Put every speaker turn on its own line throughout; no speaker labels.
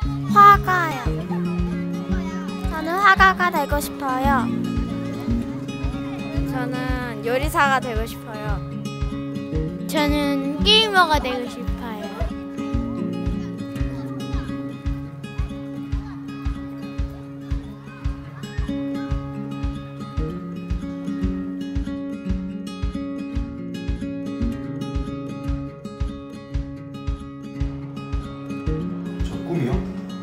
화가요. 저는 화가가 되고 싶어요.
저는 요리사가 되고 싶어요.
저는 게이머가 되고 싶어요.
저 꿈이요?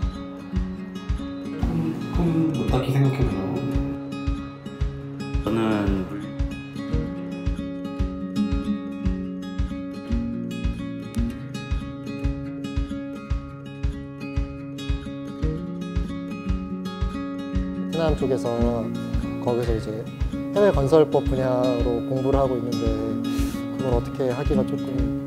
꿈 딱히 생각해보려고.
저는
베트남 쪽에서 거기서 이제 해외 건설법 분야로 공부를 하고 있는데 그걸 어떻게 하기가 조금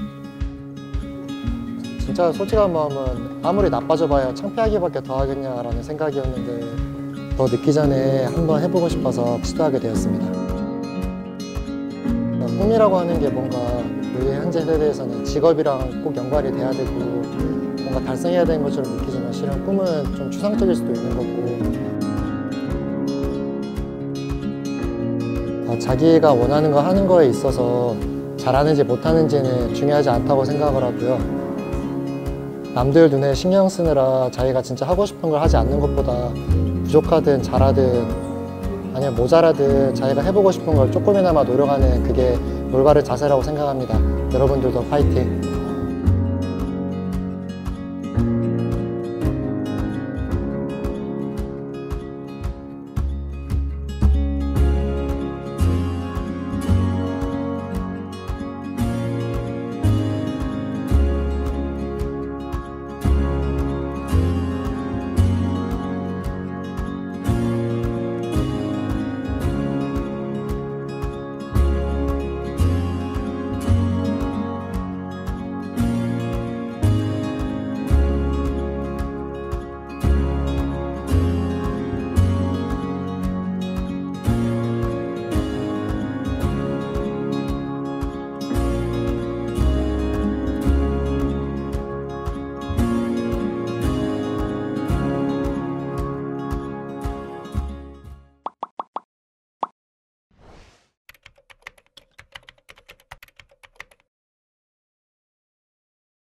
진짜 솔직한 마음은 아무리 나빠져봐야 창피하기밖에 더 하겠냐라는 생각이었는데 더 늦기 전에 한번 해보고 싶어서 시도하게 되었습니다. 꿈이라고 하는 게 뭔가 우리 현재 세대에서는 직업이랑 꼭 연관이 돼야 되고 뭔가 달성해야 되는 것처럼 느끼지만 실은 꿈은 좀 추상적일 수도 있는 거고 자기가 원하는 거 하는 거에 있어서 잘하는지 못하는지는 중요하지 않다고 생각을 하고요. 남들 눈에 신경 쓰느라 자기가 진짜 하고 싶은 걸 하지 않는 것보다 부족하든 잘하든 아니면 모자라든 자기가 해보고 싶은 걸 조금이나마 노력하는 그게 올바른 자세라고 생각합니다. 여러분들도 파이팅!